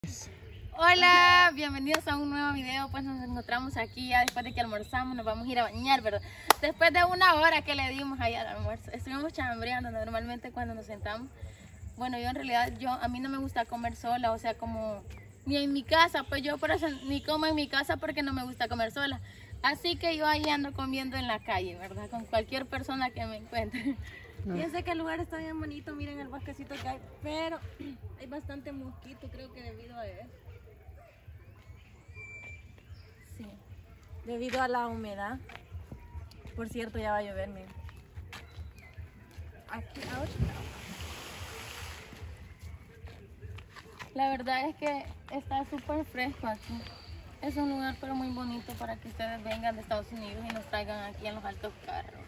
Hola, bienvenidos a un nuevo video. Pues nos encontramos aquí ya después de que almorzamos, nos vamos a ir a bañar, ¿verdad? Después de una hora que le dimos ahí al almuerzo, estuvimos chambreando normalmente cuando nos sentamos. Bueno, yo en realidad, a mí no me gusta comer sola, o sea, como ni en mi casa, pues yo por eso ni como en mi casa porque no me gusta comer sola. Así que yo ahí ando comiendo en la calle, ¿verdad? Con cualquier persona que me encuentre. Fíjense que el lugar está bien bonito, miren el bosquecito que hay, pero hay bastante mosquito, creo que debido a eso. Sí. Debido a la humedad. Por cierto, ya va a llover, miren. Aquí, a otro lado. La verdad es que está súper fresco aquí. Es un lugar pero muy bonito para que ustedes vengan de Estados Unidos y nos traigan aquí en los altos carros.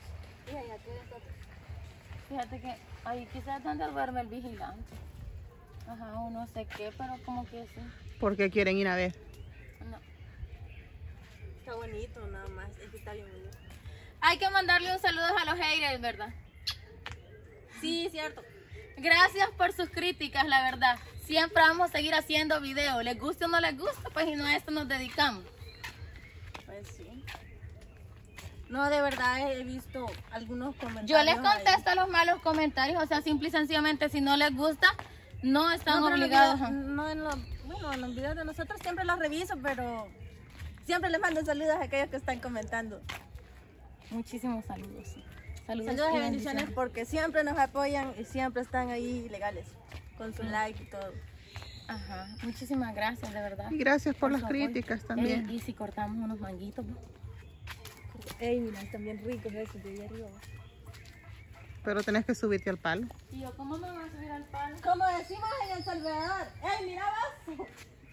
Fíjate que ahí quizás donde duerme el vigilante. Ajá, o no sé qué, pero como que sí. ¿Por qué quieren ir a ver? No. Está bonito nada más, es que está bien bonito. Hay que mandarle un saludo a los haters, ¿verdad? Sí, cierto. Gracias por sus críticas, la verdad. Siempre vamos a seguir haciendo videos. Les guste o no les gusta, pues y no a esto nos dedicamos. Pues sí. No, de verdad he visto algunos comentarios. Yo les contesto los malos comentarios, o sea, simple y sencillamente, si no les gusta, no están obligados. Bueno, en los videos de nosotros siempre los reviso, pero siempre les mando saludos a aquellos que están comentando. Muchísimos saludos. Saludos y bendiciones porque siempre nos apoyan y siempre están ahí legales, con su like y todo. Ajá, muchísimas gracias, de verdad. Y gracias por las su apoyo. críticas también. Y si cortamos unos manguitos, ¿no? Ey, mira, están bien ricos esos de ahí arriba. Pero tenés que subirte al palo. Y yo, ¿cómo me voy a subir al palo? Como decimos en El Salvador. ¡Ey, mira vos!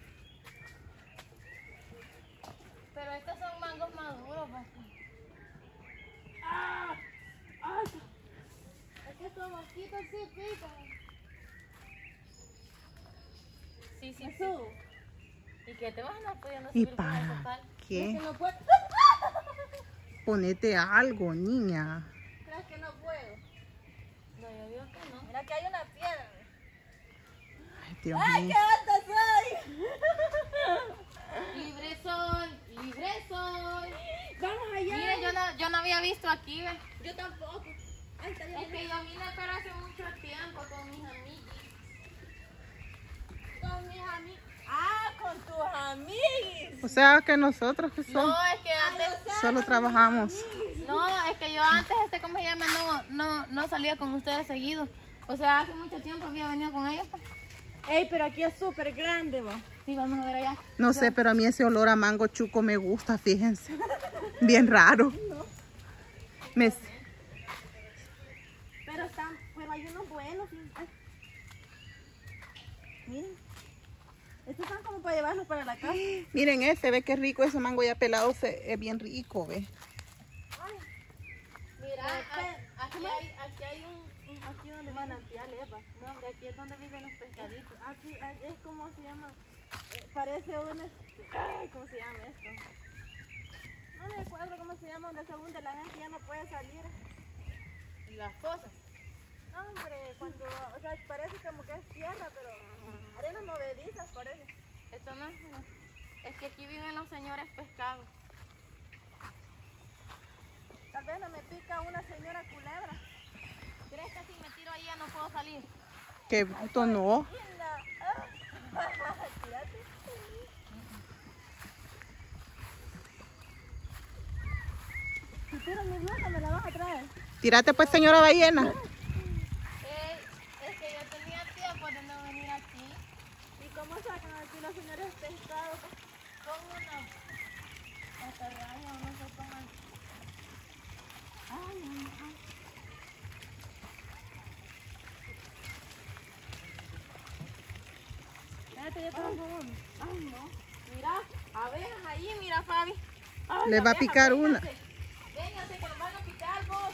Pero estos son mangos maduros, pues. ¡Ah! ¡Ay! Es que estos mosquitos sí pican. Sí, sí, sí. ¿Y qué te vas a andar pudiendo ¿Y subir por el para total? Es qué? que no puedo. Ponete algo, niña. ¿Crees que no puedo? No, yo digo que no. Mira que hay una piedra. Ay, Dios ¡Ay, mío. qué alta soy! Libre soy, libre soy. Vamos allá. Mire, yo no había visto aquí, ¿ves? Yo tampoco. Ay, está bien. Es que yo vine pero hace mucho tiempo con mis amigos. Con mis amigos. Ah, con tus amigos. O sea que nosotros que somos, No, es que antes... solo trabajamos. No, es que yo antes, ¿cómo se llama? No salía con ustedes seguido. O sea, hace mucho tiempo había venido con ellos. Pues. Ey, pero aquí es súper grande, va. Sí, vamos a ver allá. No sé, pero a mí ese olor a mango chuco me gusta, fíjense. Bien raro. Me- Pero hay unos buenos. Ay. Miren. Estos son como para llevarlos para la casa. Miren ese, ve qué rico ese mango ya pelado, es bien rico, ve. Ay. Mira, aquí hay Aquí donde manantiales, va. No, hombre, aquí es donde viven los pescaditos. Aquí es como se llama. Parece una. Ay, ¿cómo se llama esto? No me acuerdo cómo se llama, donde según de la gente ya no puede salir. Las cosas. No, hombre, cuando. O sea, parece como que es tierra, pero arenas movedizas parece. Esto no es que aquí viven los señores pescados. Tal vez no me pica una señora culebra. ¿Crees que si me tiro ahí ya no puedo salir? Qué bruto, no. Tírate. Si tiras mi blusa, me la vas a traer. Tírate pues, señora ballena. Es que yo tenía tiempo de no venir aquí. ¿Y cómo sacan aquí los señores pescados? Con una atarraya o no sé cómo. Ay, ay. Espérate, yo te lo pongo. Ay, no. Mira, abejas ahí, mira, Fabi. Ay, Le va a abeja, picar una. Véngase que nos van a picar vos.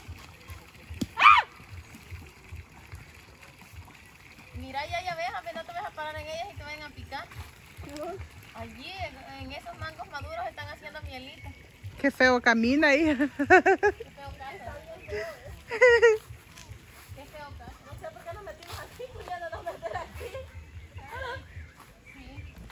Mira, ya hay abejas, no te vas a parar en ellas y te vayan a picar. Allí, en esos mangos maduros están haciendo mielita. Qué feo camina ahí. Qué feo caso. Qué feo caso. No sé por qué nos metimos aquí, pues ya no nos meter aquí. Sí.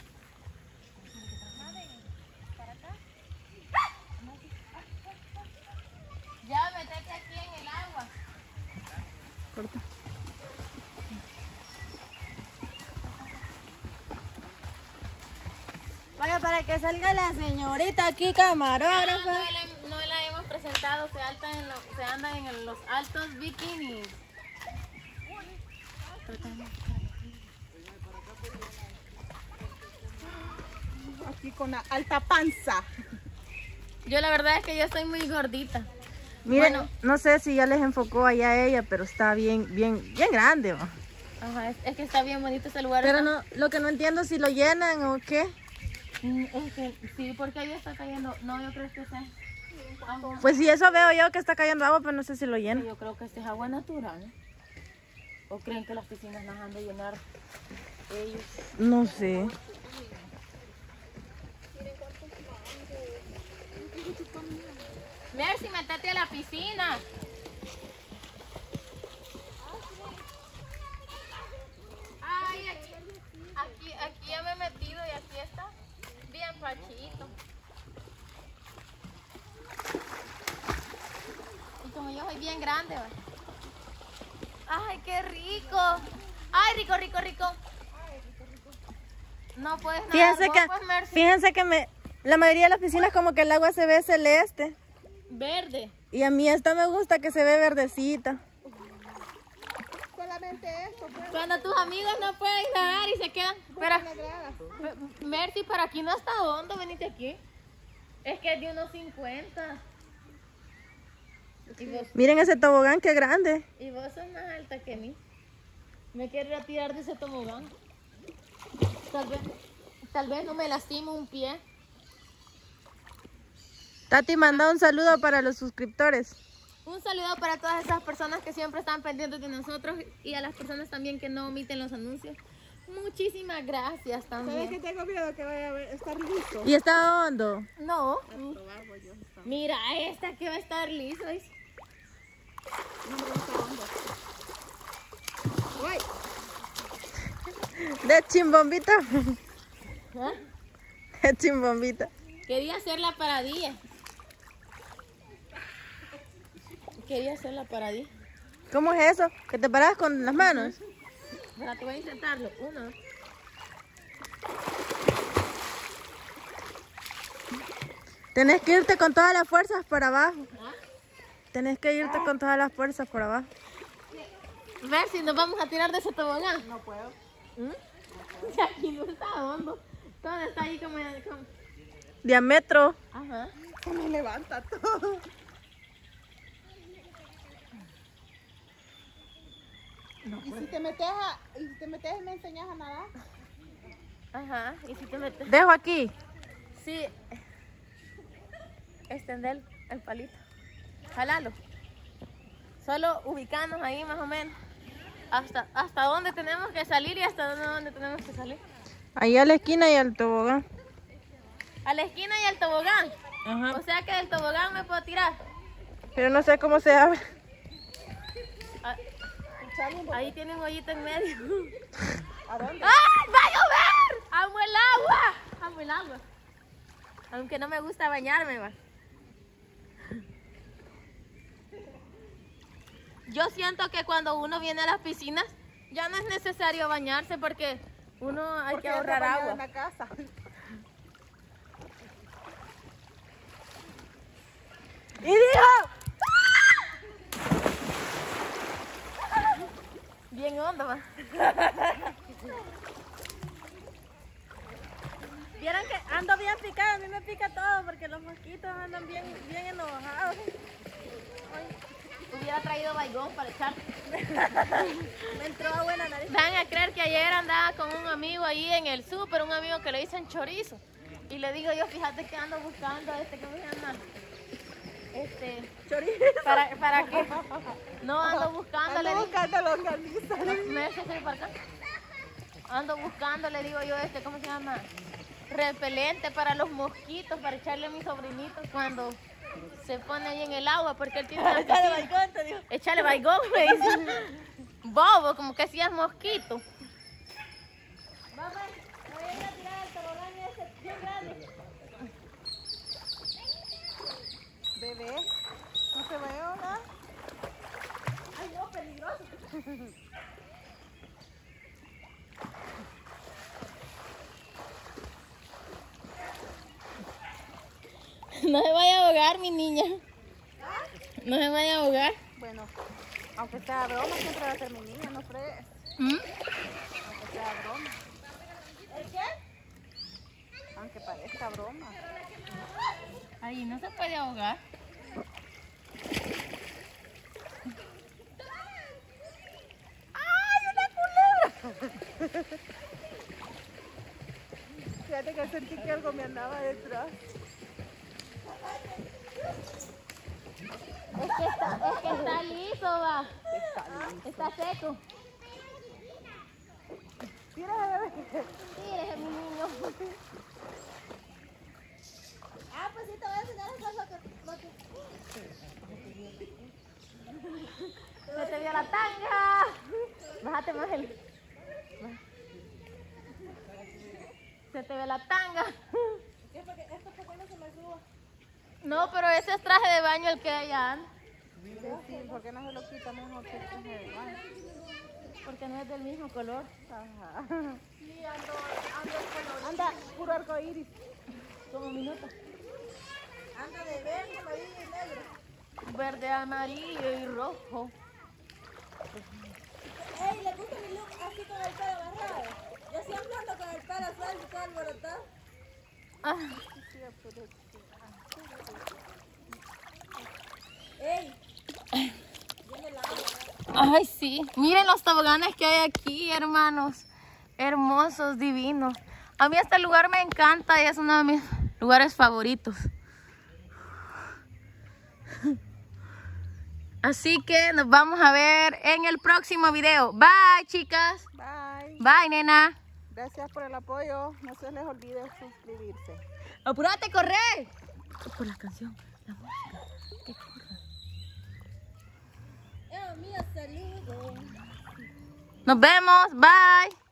Vaya, para que salga la señorita aquí, camarógrafa. No la hemos presentado, se anda en los altos bikinis. Aquí con la alta panza. Yo la verdad es que yo estoy muy gordita. Miren, Bueno. no sé si ya les enfocó allá a ella, pero está bien grande. ¿Va? Ajá, es que está bien bonito ese lugar. Pero no, lo que no entiendo es si lo llenan o qué. Es que sí, porque ahí está cayendo. No, yo creo que sea agua. Pues si eso veo yo que está cayendo agua, pero no sé si lo llenan. Yo creo que este es agua natural. ¿O creen que las piscinas las han de llenar ellos? No sé. Mercy, métete a la piscina. Ay, aquí ya me he metido y aquí está bien pachito. Y como yo soy bien grande, ¿va? Ay, qué rico. Ay, rico, rico, rico. No puedes nadar Fíjense vos, que, pues, Mercy. fíjense que la mayoría de las piscinas como que el agua se ve celeste. Verde. Y a mí esta me gusta que se ve verdecita. Solamente esto, pues. Cuando tus amigos no pueden nadar y se quedan. Espera. Mercy, para aquí no está hondo, venite aquí. Es que es de unos 50. Miren ese tobogán, qué grande. Y vos sos más alta que mí. Me quiero ir a tirar de ese tobogán. Tal vez no me lastimo un pie. Tati, manda un saludo para los suscriptores. Un saludo para todas esas personas que siempre están pendientes de nosotros y a las personas también que no omiten los anuncios. Muchísimas gracias ¿Sabes también. que tengo miedo que vaya a estar listo? Y está hondo. No. Mira, esta que va a estar liso. Uy, De chimbombita. ¿Ah? De chimbombita. Quería hacer la paradilla. Quería hacer la paradilla. ¿Cómo es eso? ¿Que te paras con las manos? Ahora te voy a intentarlo. Uno. Tenés que irte con todas las fuerzas por abajo. ¿Ah? Tenés que irte con todas las fuerzas por abajo. Ver si nos vamos a tirar de ese tobogán. No puedo. Si aquí no está hondo. Todo está ahí como... Diámetro. Ajá. se me levanta todo. ¿Y si te metes y me enseñas a nadar? Ajá. ¿Y si te metes? Dejo aquí. Sí. Extender el palito. Jalalo. Solo ubicarnos ahí más o menos. Hasta dónde tenemos que salir y hasta dónde tenemos que salir. Ahí a la esquina y al tobogán. A la esquina y al tobogán. Ajá. O sea que del tobogán me puedo tirar. Pero no sé cómo se abre. Ah, ahí tiene un hoyito en medio. ¿A dónde? ¡Ay, va a llover! ¡Amo el agua! Amo el agua. Aunque no me gusta bañarme, va. Yo siento que cuando uno viene a las piscinas ya no es necesario bañarse porque uno hay que ahorrar agua. En la casa. Y dijo, Bien hondo, va. vieron que ando bien picada, a mí me pica todo porque los mosquitos andan bien enojados. Hubiera traído baigón para echar. Me entró agua en la nariz. Van a creer que ayer andaba con un amigo ahí en el súper, un amigo que le dicen chorizo. Y le digo yo, fíjate que ando buscando ¿cómo se llama? Chorizo. ¿Para qué? No, ando buscando, le Ando digo. buscando longaniza. ¿Me dejas ir para acá? Ando buscando, le digo yo, ¿cómo se llama? Repelente para los mosquitos, para echarle a mi sobrinito cuando se pone ahí en el agua, porque él tiene una Échale piscina. baigón, te digo. Échale baigón, me dice. Bobo, como que si es mosquito. Mamá, voy a ir a tirar el tobogán ese bien grande. Bebé, no se ve nada. Ay, no, peligroso. No se vaya a ahogar, mi niña. No se vaya a ahogar. Bueno, aunque sea broma, siempre va a ser mi niña, no fregues. Aunque sea broma. ¿El qué? Aunque parezca broma. Ahí no se puede ahogar. Fíjate que sentí que algo me andaba detrás. Es que está liso, va. Está seco. Mira, bebé. Sí, es mi niño. Ah, pues sí, te voy a enseñar lo que... Se te vio la tanga. Bájate más el... Se te ve la tanga. Esto por qué no se me suba. No, pero ese es traje de baño el que hay allá. Sí, ¿por qué no se lo quita mejor que el traje de baño? Porque no es del mismo color. Ajá. Sí, ando el color. Anda, puro arco iris. Como minuto. Anda de verde, amarillo y negro. Verde, amarillo y rojo. Ey, ¿le gusta mi look así con el pelo agarrado? Yo siempre ando con el pelo suelto y todo alborotado. Ah, Ey, viene la agua. ay, sí. Miren los toboganes que hay aquí, hermanos. Hermosos, divinos. A mí este lugar me encanta y es uno de mis lugares favoritos. Así que nos vamos a ver en el próximo video. Bye, chicas. Bye. Bye, nena. Gracias por el apoyo. No se les olvide suscribirse. ¡Apúrate, corre! Por la canción, la música. ¡Qué churra! Mía, saludos. Nos vemos. Bye.